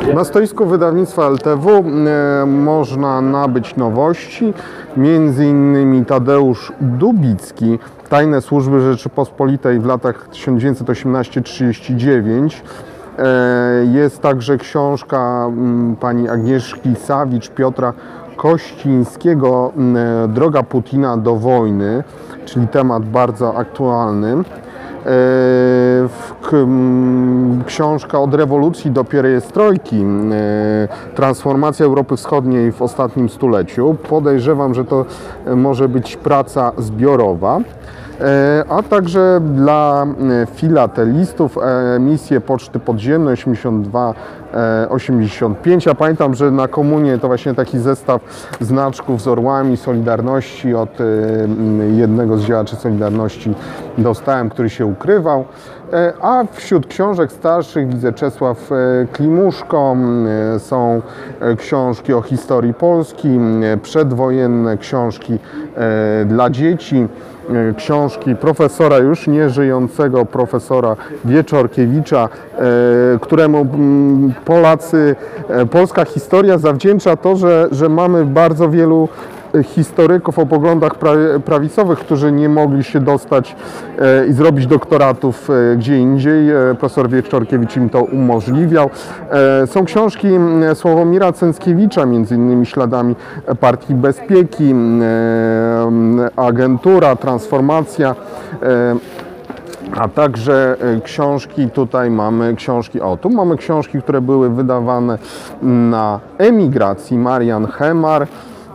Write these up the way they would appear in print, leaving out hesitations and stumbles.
Na stoisku wydawnictwa LTW można nabyć nowości, m.in. Tadeusz Dubicki, Tajne służby Rzeczypospolitej w latach 1918-39. Jest także książka pani Agnieszki Sawicz, Piotra Kościńskiego, Droga Putina do wojny, czyli temat bardzo aktualny. Książka Od rewolucji do pierestrojki, transformacja Europy Wschodniej w ostatnim stuleciu. Podejrzewam, że to może być praca zbiorowa. A także dla filatelistów emisje Poczty Podziemnej 82-85. Ja pamiętam, że na komunie to właśnie taki zestaw znaczków z orłami Solidarności od jednego z działaczy Solidarności dostałem, który się ukrywał. A wśród książek starszych widzę Czesław Klimuszko, są książki o historii Polski, przedwojenne książki dla dzieci, książki profesora już nieżyjącego, profesora Wieczorkiewicza, któremu polska historia zawdzięcza to, że mamy bardzo wielu historyków o poglądach prawicowych, którzy nie mogli się dostać i zrobić doktoratów gdzie indziej. Profesor Wieczorkiewicz im to umożliwiał. Są książki Sławomira Cęckiewicza, między innymi Śladami Partii Bezpieki, Agentura, Transformacja. A także książki, tutaj mamy książki, tu mamy książki, które były wydawane na emigracji, Marian Hemar.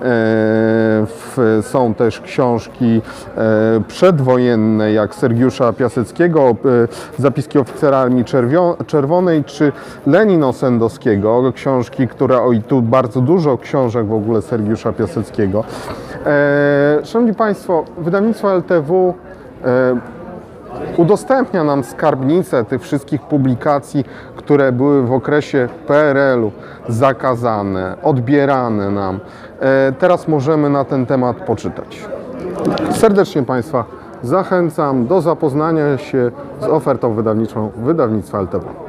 Są też książki przedwojenne, jak Sergiusza Piaseckiego, Zapiski oficera Armii Czerwonej, czy Lenina Sendowskiego, książki, które, i tu bardzo dużo książek w ogóle Sergiusza Piaseckiego. Szanowni Państwo, wydawnictwo LTW udostępnia nam skarbnicę tych wszystkich publikacji, które były w okresie PRL-u zakazane, odbierane nam. Teraz możemy na ten temat poczytać. Serdecznie Państwa zachęcam do zapoznania się z ofertą wydawniczą wydawnictwa LTW.